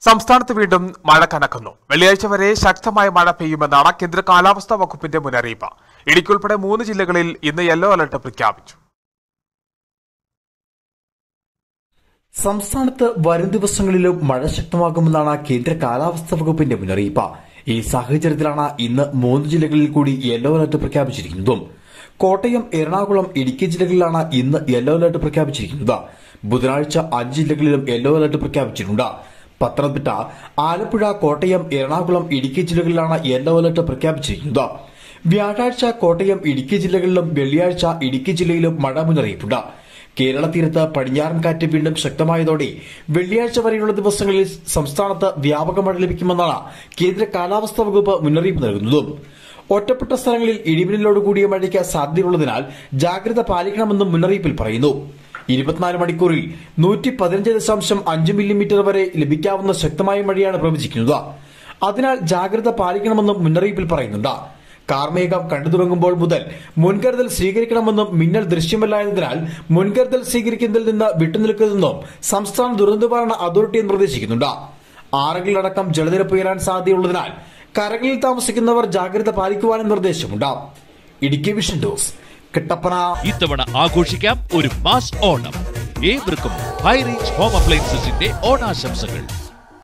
സംസ്ഥാനത്ത് വീണ്ടും മഴ കനക്കുന്നു. വെള്ളിയാഴ്ച വരെ ശക്തമായ മഴ പെയ്യുമെന്നാണ് കേന്ദ്ര കാലാവസ്ഥാ വകുപ്പിന്റെ മുന്നറിയിപ്പ്. ഇടുക്കി ഉൾപ്പെടെ 3 ജില്ലകളിൽ ഇന്ന് യെല്ലോ അലർട്ട് പ്രഖ്യാപിച്ചു. സംസ്ഥാനത്ത് വരും ദിവസങ്ങളിലും മഴ ശക്തമാകുമെന്നാണ് കേന്ദ്ര കാലാവസ്ഥാ വകുപ്പിന്റെ മുന്നറിയിപ്പ്. ഈ സാഹചര്യത്തിലാണ് ഇന്ന് 3 ജില്ലകളിൽ കൂടി യെല്ലോ അലർട്ട് പ്രഖ്യാപിച്ചിരിക്കുന്നതും. കോട്ടയം, എറണാകുളം, ഇടുക്കി ജില്ലകളിലാണ് ഇന്ന് യെല്ലോ അലർട്ട് പ്രഖ്യാപിച്ചിരിക്കുന്നത്. ബുധനാഴ്ച 5 ജില്ലകളിലും യെല്ലോ അലർട്ട് പ്രഖ്യാപിച്ചിട്ടുണ്ട്. പത്തനംതിട്ട, ആലപ്പുഴ, കോട്ടയം, എറണാകുളം, ഇടുക്കി ജില്ലകളിലാണ് യെല്ലോ അലർട്ട് പ്രഖ്യാപിച്ചിരിക്കുന്നത്. വ്യാഴാഴ്ച കോട്ടയം, ഇടുക്കി ജില്ലകളിലും വെള്ളിയാഴ്ച ഇടുക്കി ജില്ലയിലും മഴ മുന്നറിയിപ്പുണ്ട്. കേരള തീരത്ത് പടിഞ്ഞാറൻ കാറ്റ് വീണ്ടും ശക്തമായതോടെ വെള്ളിയാഴ്ച വരെയുള്ള ദിവസങ്ങളിൽ സംസ്ഥാനത്ത് വ്യാപക മഴ ലഭിക്കുമെന്നാണ് കേന്ദ്ര കാലാവസ്ഥാ വകുപ്പ് മുന്നറിയിപ്പ് നൽകുന്നത്. ഒറ്റപ്പെട്ട സ്ഥലങ്ങളിൽ ഇടിമിന്നലോടുകൂടിയ മഴയ്ക്ക് സാധ്യതയുള്ളതിനാൽ ജാഗ്രത പാലിക്കണമെന്നും മുന്നറിയിപ്പിൽ പറയുന്നു. 24 മണിക്കൂറിൽ 115.5 മില്ലിമീറ്റർ വരെ ലഭിക്കാവുന്ന ശക്തമായ മഴയാണ് പ്രവചിക്കുന്നത്. അതിനാൽ ജാഗ്രത പാലിക്കണമെന്നും മുന്നറിയിപ്പിൽ പറയുന്നുണ്ട്. കാർമേഘം കണ്ടു തുടങ്ങുമ്പോൾ മുതൽ മുൻകരുതൽ സ്വീകരിക്കണമെന്നും മിന്നൽ ദൃശ്യമല്ലായതിനാൽ മുൻകരുതൽ സ്വീകരിക്കുന്നതിൽ നിന്ന് വിട്ടുനിൽക്കുന്നതെന്നും സംസ്ഥാന ദുരന്തനിവാരണ അതോറിറ്റി നിർദ്ദേശിക്കുന്നുണ്ട്. ആറുകളിലടക്കം ജലനിരപ്പ് ഉയരാൻ സാധ്യതയുള്ളതിനാൽ കരകളിൽ താമസിക്കുന്നവർ ജാഗ്രത പാലിക്കുവാനും നിർദ്ദേശമുണ്ട്. Idukki Vision News, Kattappana. ഇത്തവണ ആഘോഷിക്കാം ഒരു മാസ് ഓണം. ഏവർക്കും ഹൈ റേഞ്ച് ഹോം അപ്ലയൻസസിന്റെ ഓണാശംസകൾ.